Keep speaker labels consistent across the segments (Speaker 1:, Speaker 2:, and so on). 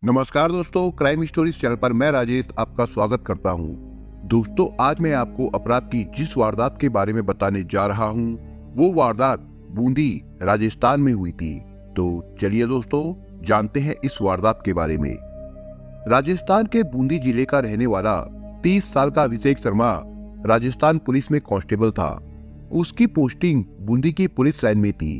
Speaker 1: नमस्कार दोस्तों, crime stories channel पर मैं राजेश आपका स्वागत करता हूं। दोस्तों, आज मैं आपको अपराध की जिस वारदात के बारे में बताने जा रहा हूं, वो वारदात बूंदी राजस्थान में हुई थी। तो चलिए दोस्तों, जानते हैं इस वारदात के बारे में। राजस्थान के बूंदी जिले का रहने वाला 30 साल का अभिषेक शर्मा राजस्थान पुलिस में कांस्टेबल था। उसकी पोस्टिंग बूंदी की पुलिस लाइन में थी।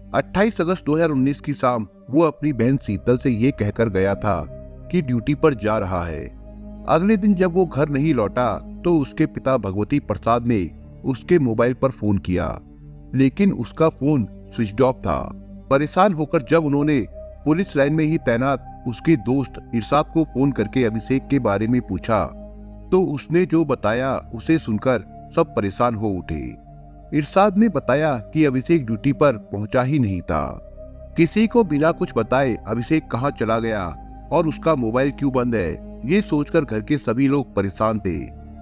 Speaker 1: 28 अगस्त 2019 की शाम वो अपनी बहन शीतल से ये कहकर गया था कि ड्यूटी पर जा रहा है। अगले दिन जब वो घर नहीं लौटा तो उसके पिता भगवती प्रसाद ने उसके मोबाइल पर फोन किया, लेकिन उसका फोन स्विच ऑफ था। परेशान होकर जब उन्होंने पुलिस लाइन में ही तैनात उसके दोस्त इरशाद को फोन करके अभिषेक के बारे में पूछा, तो उसने जो बताया उसे सुनकर सब परेशान हो उठे। इरशाद ने बताया कि अभिषेक ड्यूटी पर पहुंचा ही नहीं था। किसी को बिना कुछ बताए अभिषेक कहां चला गया और उसका मोबाइल क्यों बंद है, ये सोचकर घर के सभी लोग परेशान थे।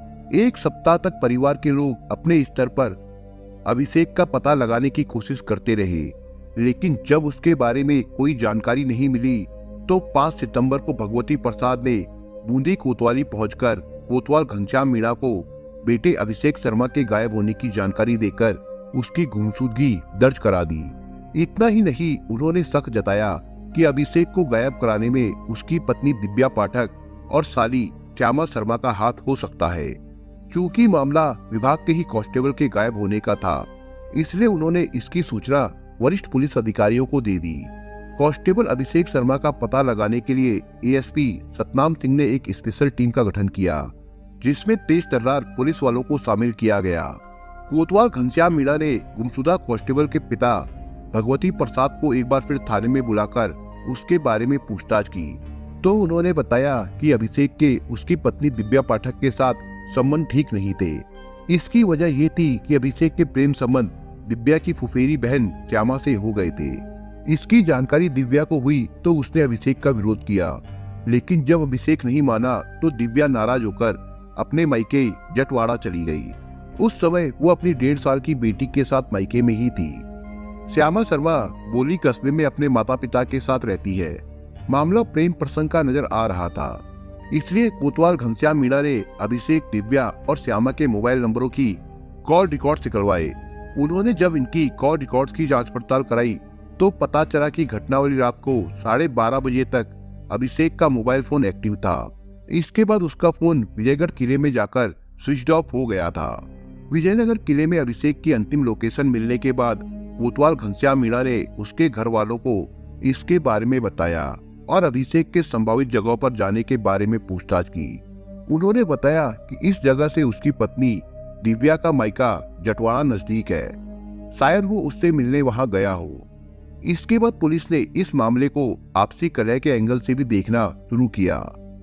Speaker 1: एक सप्ताह तक परिवार के लोग अपने स्तर पर अभिषेक का पता लगाने की कोशिश करते रहे, लेकिन जब उसके बारे में कोई जानकारी नहीं मिली तो 5 सितंबर को भगवती प्रसाद ने बूंदी कोतवाली पहुंचकर कोतवाल घनश्याम मीणा को बेटे अभिषेक शर्मा के गायब होने की जानकारी देकर उसकी गुमशुदगी दर्ज करा दी। इतना ही नहीं, उन्होंने शक जताया कि अभिषेक को गायब कराने में उसकी पत्नी दिव्या पाठक और साली श्यामा शर्मा का हाथ हो सकता है। चूंकि मामला विभाग के ही कांस्टेबल के गायब होने का था, इसलिए उन्होंने इसकी सूचना वरिष्ठ पुलिस अधिकारियों को दे दी। कांस्टेबल अभिषेक शर्मा का पता लगाने के लिए एएसपी सतनाम सिंह ने एक स्पेशल टीम का गठन किया, जिसमें तेज तर्रार पुलिस वालों को शामिल किया गया। कोतवाल घनश्याम मीणा ने गुमशुदा कांस्टेबल के पिता भगवती प्रसाद को एक बार फिर थाने में बुलाकर उसके बारे में पूछताछ की, तो उन्होंने बताया कि अभिषेक के उसकी पत्नी दिव्या पाठक के साथ संबंध ठीक नहीं थे। इसकी वजह ये थी कि अभिषेक के प्रेम संबंध दिव्या की फुफेरी बहन श्यामा से हो गए थे। इसकी जानकारी दिव्या को हुई तो उसने अभिषेक का विरोध किया, लेकिन जब अभिषेक नहीं माना तो दिव्या नाराज होकर अपने मायके जटवाड़ा चली गई। उस समय वो अपनी 1.5 साल की बेटी के साथ मायके में ही थी। श्यामा शर्मा बोली कस्बे में अपने माता पिता के साथ रहती है। मामला प्रेम प्रसंग का नजर आ रहा था, इसलिए कोतवाल घनश्याम मीणा ने अभिषेक, दिव्या और श्यामा के मोबाइल नंबरों की कॉल रिकॉर्ड निकलवाए। उन्होंने जब इनकी कॉल रिकॉर्ड्स की जांच पड़ताल कराई तो पता चला कि घटना वाली रात को 12:30 बजे तक अभिषेक का मोबाइल फोन एक्टिव था। इसके बाद उसका फोन विजयगढ़ किले में जाकर स्विच ऑफ हो गया था। विजयनगर किले में अभिषेक की अंतिम लोकेशन मिलने के बाद कोतवाल घनश्याम मीणा ने उसके घर वालों को इसके बारे में बताया और अभिषेक के संभावित जगहों पर जाने के बारे में पूछताछ की। उन्होंने बताया कि इस जगह से उसकी पत्नी दिव्या का मायका जटवाड़ा नजदीक है, शायद वो उससे मिलने वहां गया हो। इसके बाद पुलिस ने इस मामले को आपसी कलह के एंगल से भी देखना शुरू किया,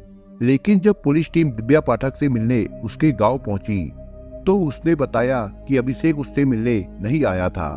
Speaker 1: लेकिन जब पुलिस टीम दिव्या पाठक से मिलने उसके गांव पहुंची तो उसने बताया कि अभिषेक उससे मिलने नहीं आया था।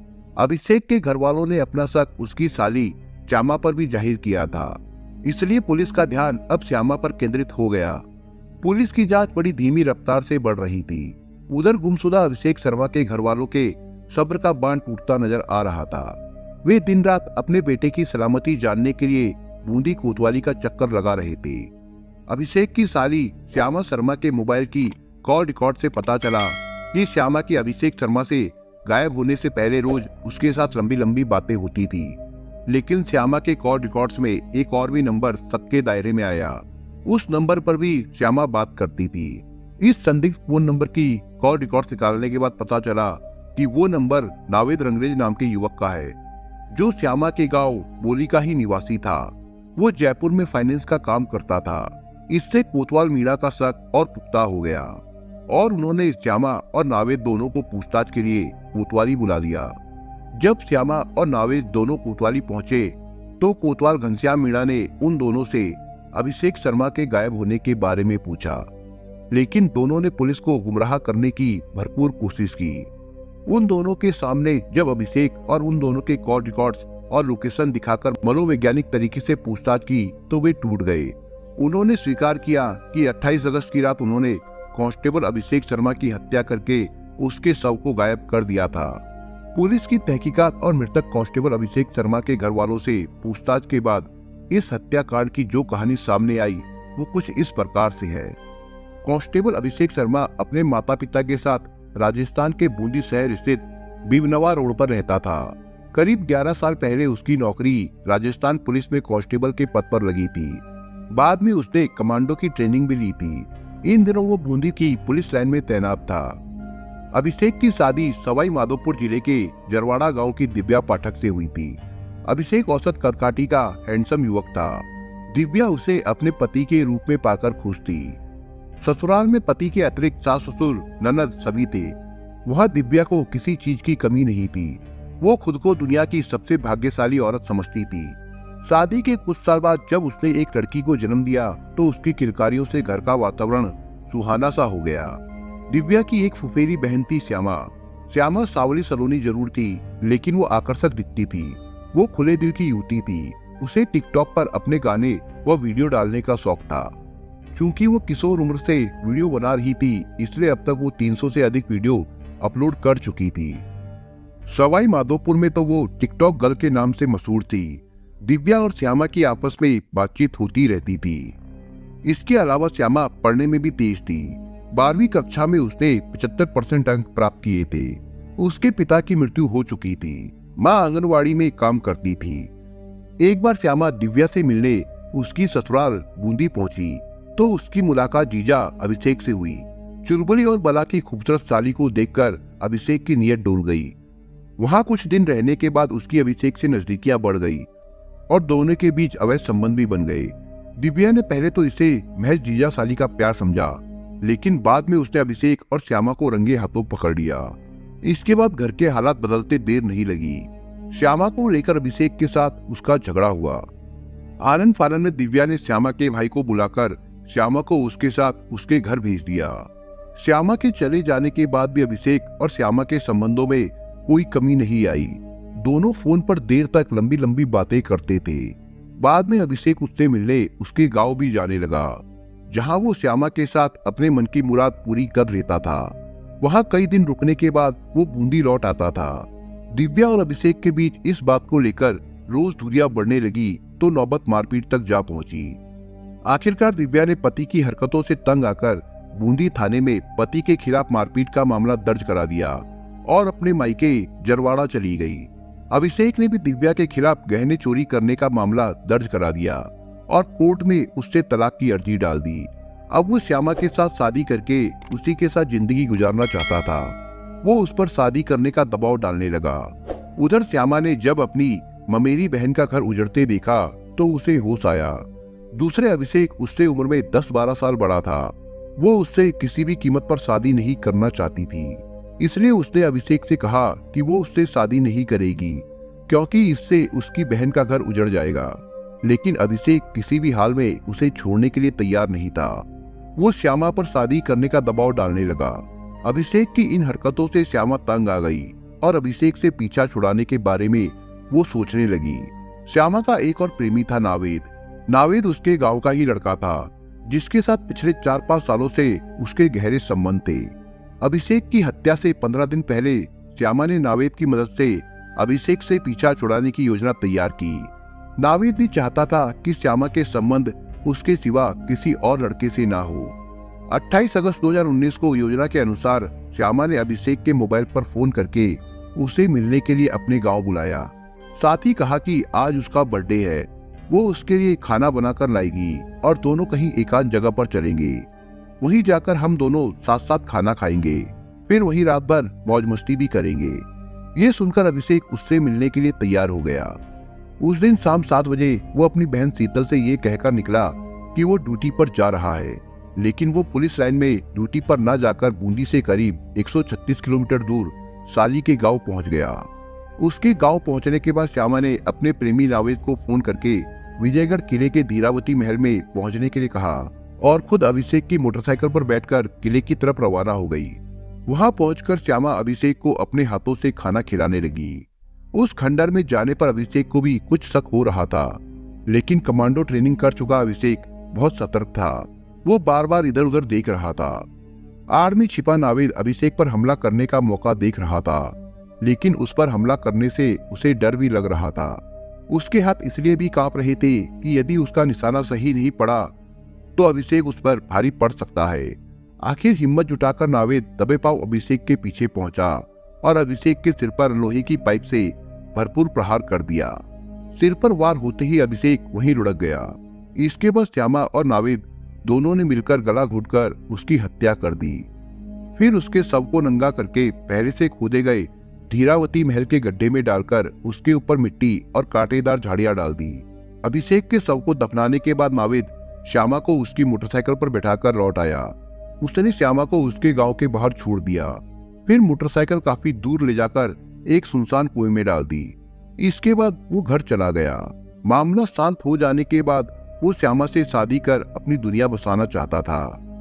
Speaker 1: अभिषेक के घर वालों ने अपना शक उसकी साली श्यामा पर भी जाहिर किया था, इसलिए पुलिस का ध्यान अब श्यामा पर केंद्रित हो गया। पुलिस की जांच बड़ी धीमी रफ्तार से बढ़ रही थी। उधर गुमशुदा अभिषेक शर्मा के घर वालों के सब्र का बांध टूटता नजर आ रहा था। वे दिन रात अपने बेटे की सलामती जानने के लिए बूंदी कोतवाली का चक्कर लगा रहे थे। अभिषेक की साली श्यामा शर्मा के मोबाइल की कॉल रिकॉर्ड से पता चला कि श्यामा की अभिषेक शर्मा से गायब होने से पहले रोज उसके साथ लंबी लंबी बातें होती थी, लेकिन श्यामा के कॉल रिकॉर्ड्स में एक और भी नंबर शक के दायरे में आया। उस नंबर पर भी श्यामा बात करती थी। इस संदिग्ध फोन नंबर की कॉल रिकॉर्ड निकालने के बाद पता चला कि वो नंबर नावेद रंगरेज नाम के युवक का है, जो श्यामा के गांव बोली का ही निवासी था। वो जयपुर में फाइनेंस का काम करता था। इससे कोतवाल मीणा का शक और पुख्ता हो गया और उन्होंने श्यामा और नावेद दोनों को पूछताछ के लिए कोतवाली बुला लिया। जब श्यामा और नावेद दोनों कोतवाली पहुंचे तो कोतवाल घनश्याम मीणा ने उन दोनों से अभिषेक शर्मा के गायब होने के बारे में पूछा, लेकिन दोनों ने पुलिस को गुमराह करने की भरपूर कोशिश की। उन दोनों के सामने जब अभिषेक और उन दोनों के कॉल रिकॉर्ड्स और लोकेशन दिखाकर मनोवैज्ञानिक तरीके से पूछताछ की तो वे टूट गए। उन्होंने स्वीकार किया कि 28 अगस्त की रात उन्होंने कांस्टेबल अभिषेक शर्मा की हत्या करके उसके शव को गायब कर दिया था। पुलिस की तहकीकात और मृतक कांस्टेबल अभिषेक शर्मा के घर वालों से पूछताछ के बाद इस हत्याकांड की जो कहानी सामने आई वो कुछ इस प्रकार से है। कांस्टेबल अभिषेक शर्मा अपने माता पिता के साथ राजस्थान के बूंदी शहर स्थित बिबनवा रोड पर रहता था। करीब 11 साल पहले उसकी नौकरी राजस्थान पुलिस में कांस्टेबल के पद पर लगी थी। बाद में उसने कमांडो की ट्रेनिंग भी ली थी। इन दिनों वो बूंदी की पुलिस लाइन में तैनात था। अभिषेक की शादी सवाई माधोपुर जिले के जरवाड़ा गांव की दिव्या पाठक से हुई थी। अभिषेक औसत कदकाठी का हैंडसम युवक था। दिव्या उसे अपने पति के रूप में पाकर खुश थी। ससुराल में पति के अतिरिक्त सास ससुर ननद सभी थे। वहाँ दिव्या को किसी चीज की कमी नहीं थी। वो खुद को दुनिया की सबसे भाग्यशाली औरत समझती थी। शादी के कुछ साल बाद जब उसने एक लड़की को जन्म दिया तो उसकी किलकारियों से घर का वातावरण सुहाना सा हो गया। दिव्या की एक फुफेरी बहन थी श्यामा। श्यामा सावली सलोनी जरूर थी, लेकिन वो आकर्षक दिखती थी। वो खुले दिल की युवती थी। उसे टिकटॉक पर अपने गाने व वीडियो डालने का शौक था। चूंकि वो किशोर उम्र से वीडियो बना रही थी, इसलिए अब तक वो 300 से अधिक वीडियो अपलोड कर चुकी थी। सवाई माधोपुर में तो वो टिकटॉक गर्ल के नाम से मशहूर थी। दिव्या और श्यामा की आपस में बातचीत होती रहती थी। इसके अलावा श्यामा पढ़ने में भी तेज थी। 12वीं कक्षा में उसने 75% अंक प्राप्त किए थे। उसके पिता की मृत्यु हो चुकी थी। माँ आंगनवाड़ी में काम करती थी। एक बार श्यामा दिव्या से मिलने उसकी ससुराल बूंदी पहुंची तो उसकी मुलाकात जीजा अभिषेक से हुई। चुलबुली और बला की खूबसूरत साली को देखकर अभिषेक की नीयत डोल गई। वहां कुछ दिन रहने के बाद उसकी अभिषेक से नजदीकियां बढ़ गई और दोनों के बीच अवैध संबंध भी बन गए। दिव्या ने पहले तो इसे महज जीजा साली का प्यार समझा, लेकिन बाद में उसने अभिषेक और श्यामा को रंगे हाथों पकड़ लिया। इसके बाद घर के हालात बदलते देर नहीं लगी। श्यामा को लेकर अभिषेक के साथ उसका झगड़ा हुआ। आनन फानन में दिव्या ने श्यामा के भाई को बुलाकर श्यामा को उसके साथ उसके घर भेज दिया। श्यामा के चले जाने के बाद भी अभिषेक और श्यामा के संबंधों में कोई कमी नहीं आई। दोनों फोन पर देर तक लंबी लंबी बातें करते थे। बाद में अभिषेक उससे मिलने उसके गांव भी जाने लगा, जहां वो श्यामा के साथ अपने मन की मुराद पूरी कर लेता था। वहां कई दिन रुकने के बाद वो बूंदी लौट आता था। दिव्या और अभिषेक के बीच इस बात को लेकर रोज दूरियां बढ़ने लगी तो नौबत मारपीट तक जा पहुंची। आखिरकार दिव्या ने पति की हरकतों से तंग आकर बूंदी थाने में पति के खिलाफ मारपीट का मामला दर्ज करा दिया और अपने मायके जरवाड़ा चली गई। अभिषेक ने भी दिव्या के खिलाफ गहने चोरी करने का मामला दर्ज करा दिया और कोर्ट में उससे तलाक की अर्जी डाल दी। अब वो श्यामा के साथ शादी करके उसी के साथ जिंदगी गुजारना चाहता था। वो उस पर शादी करने का दबाव डालने लगा। उधर श्यामा ने जब अपनी ममेरी बहन का घर उजड़ते देखा तो उसे होश आया। दूसरे अभिषेक उससे उम्र में 10-12 साल बड़ा था। वो उससे किसी भी कीमत पर शादी नहीं करना चाहती थी, इसलिए उसने अभिषेक से कहा कि वो उससे शादी नहीं करेगी क्योंकि इससे उसकी बहन का घर उजड़ जाएगा। लेकिन अभिषेक किसी भी हाल में उसे छोड़ने के लिए तैयार नहीं था। वो श्यामा पर शादी करने का दबाव डालने लगा। अभिषेक की इन हरकतों से श्यामा तंग आ गई और अभिषेक से पीछा छुड़ाने के बारे में वो सोचने लगी। श्यामा का एक और प्रेमी था नावेद। नावेद उसके गांव का ही लड़का था, जिसके साथ पिछले 4-5 सालों से उसके गहरे संबंध थे। अभिषेक की हत्या से 15 दिन पहले श्यामा ने नावेद की मदद से अभिषेक से पीछा छुड़ाने की योजना तैयार की। नावेद भी चाहता था कि श्यामा के संबंध उसके सिवा किसी और लड़के से ना हो। 28 अगस्त 2019 को योजना के अनुसार श्यामा ने अभिषेक के मोबाइल पर फोन करके उसे मिलने के लिए अपने गांव बुलाया। साथ ही कहा कि आज उसका बर्थडे है, वो उसके लिए खाना बनाकर लाएगी और दोनों कहीं एकांत जगह पर चलेंगे। वहीं जाकर हम दोनों साथ साथ खाना खाएंगे, फिर वहीं रात भर मौज मस्ती भी करेंगे। ये सुनकर अभिषेक उससे मिलने के लिए तैयार हो गया। उस दिन शाम 7 बजे वो अपनी बहन शीतल से ये कहकर निकला कि वो ड्यूटी पर जा रहा है, लेकिन वो पुलिस लाइन में ड्यूटी पर न जाकर बूंदी से करीब 136 किलोमीटर दूर साली के गांव पहुंच गया। उसके गांव पहुंचने के बाद श्यामा ने अपने प्रेमी नावेद को फोन करके विजयगढ़ किले के धीरावती महल में पहुंचने के लिए कहा और खुद अभिषेक की मोटरसाइकिल पर बैठकर किले की तरफ रवाना हो गई। वहां पहुंचकर श्यामा अभिषेक को अपने हाथों से खाना खिलाने लगी। उस खंडर में जाने पर अभिषेक को भी कुछ शक हो रहा था, लेकिन कमांडो ट्रेनिंग कर चुका अभिषेक बहुत सतर्क था। वो बार बार इधर उधर देख रहा था। आड़ में छिपा नावेद अभिषेक पर हमला करने का मौका देख रहा था, लेकिन उस पर हमला करने से उसे डर भी लग रहा था। उसके हाथ इसलिए भी कांप रहे थे कि यदि उसका निशाना सही नहीं पड़ा तो अभिषेक उस पर भारी पड़ सकता है। आखिर हिम्मत जुटाकर नावेद दबे पांव अभिषेक के पीछे पहुंचा और अभिषेक के सिर पर लोहे की पाइप से भरपूर प्रहार कर दिया। सिर पर वार होते ही अभिषेक वहीं लुढ़क गया। इसके बाद श्यामा और नावेद दोनों ने मिलकर गला घोंटकर उसकी हत्या कर दी। फिर उसके शव को नंगा करके पहले से खोदे गए धीरावती महल के गड्ढे में डालकर उसके ऊपर मिट्टी और कांटेदार झाड़ियां डाल दी। अभिषेक के शव को दफनाने के बाद नावेद श्यामा को उसकी मोटरसाइकिल पर बैठाकर लौट आया। उसने श्यामा को उसके गांव के बाहर छोड़ दिया। फिर मोटरसाइकिल काफी दूर ले जाकर एक सुनसान कुएं में डाल दी। इसके बाद वो घर चला गया। मामला शांत हो जाने के बाद वो श्यामा से शादी कर अपनी दुनिया बसाना चाहता था।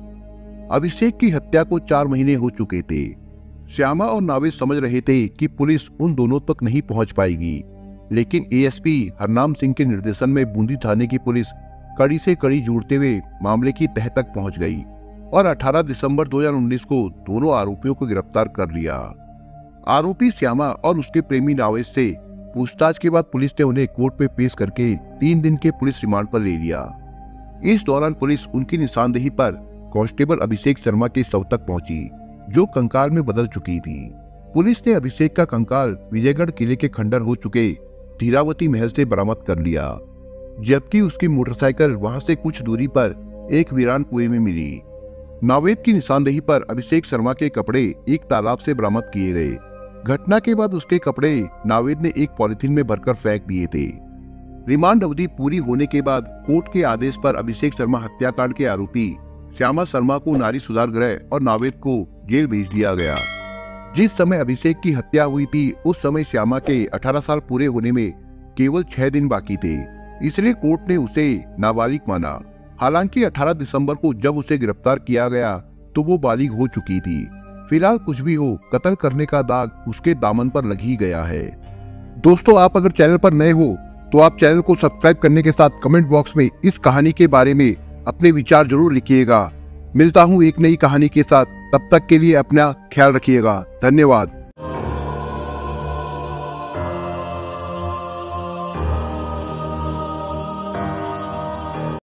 Speaker 1: अभिषेक की हत्या को 4 महीने हो चुके थे। श्यामा और नावेद समझ रहे थे कि पुलिस उन दोनों तक नहीं पहुंच पाएगी, लेकिन एएसपी हरनाम सिंह के निर्देशन में बूंदी थाने की पुलिस कड़ी से कड़ी जोड़ते हुए मामले की तह तक पहुंच गई और 18 दिसंबर 2019 को दोनों आरोपियों को गिरफ्तार कर लिया। आरोपी श्यामा और उसके प्रेमी नावेद से पूछताछ के बाद पुलिस ने उन्हें कोर्ट में पेश करके 3 दिन के पुलिस रिमांड पर ले लिया। इस दौरान पुलिस उनकी निशानदेही पर कांस्टेबल अभिषेक शर्मा के शव तक पहुंची, जो कंकाल में बदल चुकी थी। पुलिस ने अभिषेक का कंकाल विजयगढ़ किले के खंडर हो चुके धीरावती महल से बरामद कर लिया, जबकि उसकी मोटरसाइकिल वहां से कुछ दूरी पर एक वीरान कुएं में मिली। नावेद की निशानदेही पर अभिषेक शर्मा के कपड़े एक तालाब से बरामद किए गए। घटना के बाद उसके कपड़े नावेद ने एक पॉलिथीन में भरकर फेंक दिए थे। रिमांड अवधि पूरी होने के बाद कोर्ट के आदेश पर अभिषेक शर्मा हत्याकांड के आरोपी श्यामा शर्मा को नारी सुधार गृह और नावेद को जेल भेज दिया गया। जिस समय अभिषेक की हत्या हुई थी उस समय श्यामा के 18 साल पूरे होने में केवल 6 दिन बाकी थे, इसलिए कोर्ट ने उसे नाबालिग माना। हालांकि 18 दिसंबर को जब उसे गिरफ्तार किया गया तो वो बालिग हो चुकी थी। फिलहाल कुछ भी हो, कत्ल करने का दाग उसके दामन पर लग ही गया है। दोस्तों, आप अगर चैनल पर नए हो तो आप चैनल को सब्सक्राइब करने के साथ कमेंट बॉक्स में इस कहानी के बारे में अपने विचार जरूर लिखिएगा। मिलता हूँ एक नई कहानी के साथ, तब तक के लिए अपना ख्याल रखिएगा। धन्यवाद।